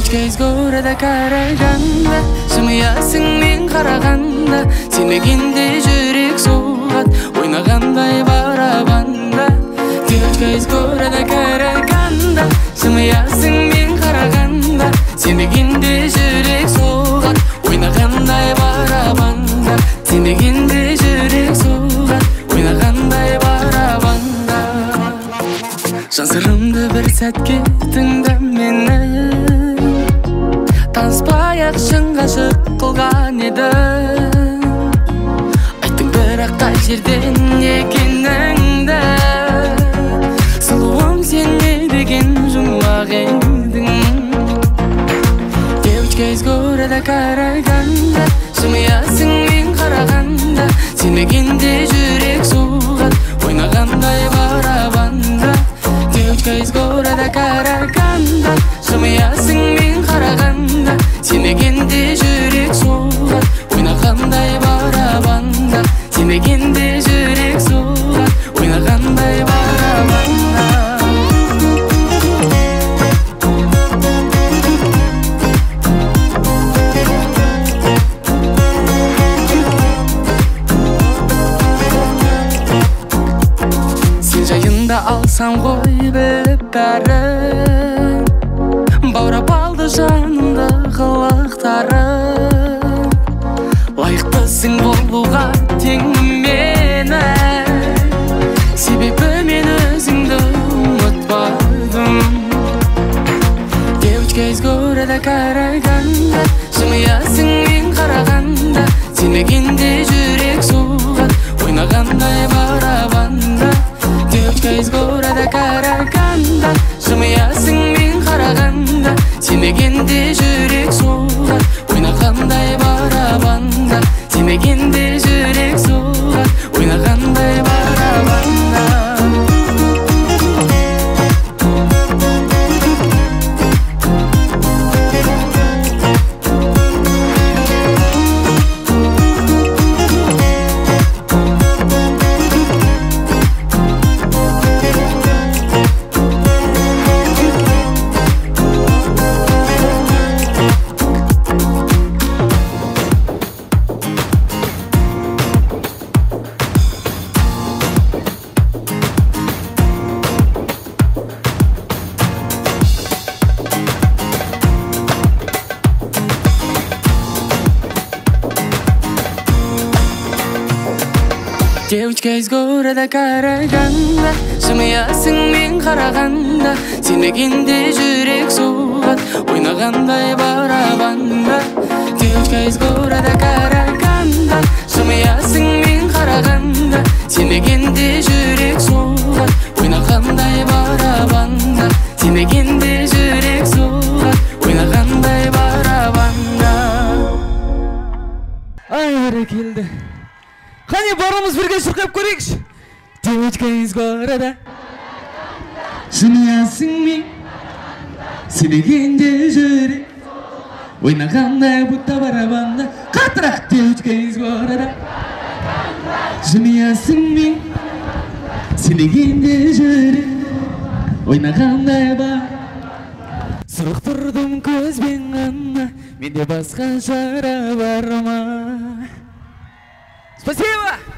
göz görede karaganda, şımıyasın men karaganda, seneginde jürek soğat, oynaganday barabanda. Göz görede karaganda, şımıyasın men karaganda, seneginde jürek soğat, oynaganday barabanda. Seneginde jürek soğat, oynaganday barabanda. Şansırımdı bir sәтке тыңда meni, танıспай шын ғашық қылған едім. Айттың бірақ қай жерден екеніңді, сұлуым сен не деген жұмбақ едің. Девочка из города караганда, жымиясың мен қарағанда, сенегенде жүрек соғады, ойнағандай барабанда. Девочка из города караганда, жымиясың мен қарағанда, сенегенде жүрек соғады, ойнағандай барабанда. Сенегенде жүрек соғады, ойнағандай барабанда. Сен жайында алсам ғой біліп бәрін, баурап алды жанымды қылықтарым. Лайықтысың болуға тең мені, себебі мен өзіңді ұмытпадым. Девочка из города караганда, жымиясың мен қарағанда, сенегенде жүрек соғады, ойнағандай барабанда. Девочка из города караганда, жымиясың мен қарағанда, сенегенде жүрек соғады, ойнағандай барабанда. Сенегенде жүрек соғады, ойнағандай барабанда. Девочка из города караганда, жымиясың мен қарағанда, сенегенде жүрек соғады, ойнағандай барабанда. Девочка из города караганда, жымиясың мен қарағанда, сенегенде жүрек соғады, ойнағандай барабанда. Сенегенде жүрек соғады, ойнағандай барабанда. Ай, бәрекелді. Қане барымыз бірге шырқап көрейікші. Девочка из города, жымиясың мен, сенегенде жүрек, ойнағандай бұтта барабанда. Қаттырақ. Девочка из города, жымиясың мен, сенегенде жүрек, ойнағандай бар. Сұрақ тұрдым көзбен ғана, менде басқа шара бар ма? Спасибо!